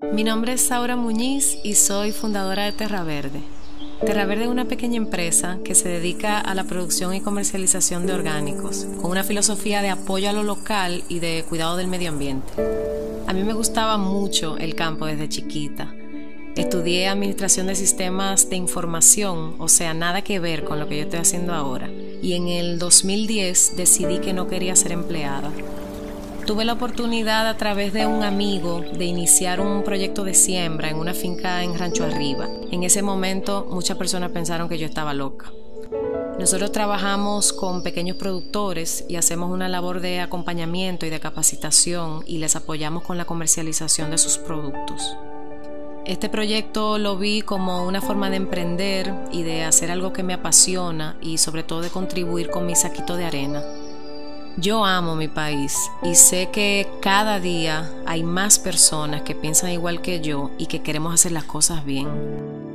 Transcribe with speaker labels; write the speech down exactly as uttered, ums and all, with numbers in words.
Speaker 1: Mi nombre es Saura Muñiz y soy fundadora de Terra Verde. Terra Verde es una pequeña empresa que se dedica a la producción y comercialización de orgánicos, con una filosofía de apoyo a lo local y de cuidado del medio ambiente. A mí me gustaba mucho el campo desde chiquita. Estudié Administración de Sistemas de Información, o sea, nada que ver con lo que yo estoy haciendo ahora. Y en el dos mil diez decidí que no quería ser empleada. Tuve la oportunidad a través de un amigo de iniciar un proyecto de siembra en una finca en Rancho Arriba. En ese momento muchas personas pensaron que yo estaba loca. Nosotros trabajamos con pequeños productores y hacemos una labor de acompañamiento y de capacitación y les apoyamos con la comercialización de sus productos. Este proyecto lo vi como una forma de emprender y de hacer algo que me apasiona y sobre todo de contribuir con mi saquito de arena. Yo amo mi país y sé que cada día hay más personas que piensan igual que yo y que queremos hacer las cosas bien.